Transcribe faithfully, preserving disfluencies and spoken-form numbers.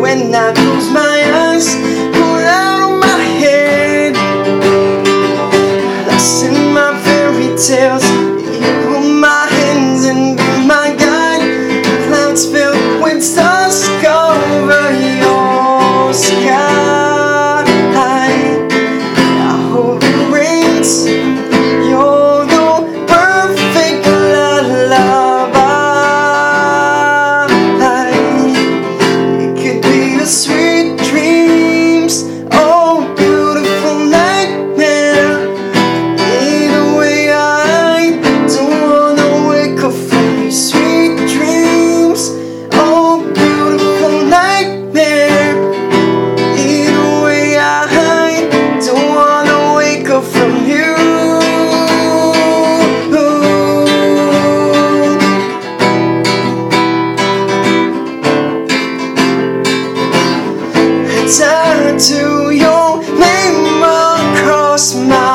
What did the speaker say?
when I close my eyes, pull out of my head, lost in my fairy tales. You hold my hands and be my guide. Clouds filled with stars cover your sky. I hope it rains. You're the perfect lullaby. It could be a sweet dreams, oh beautiful nightmare. Either way, I don't wanna wake up from these sweet dreams, oh beautiful nightmare. Either way, I don't wanna wake up from you. Tattoo your name across my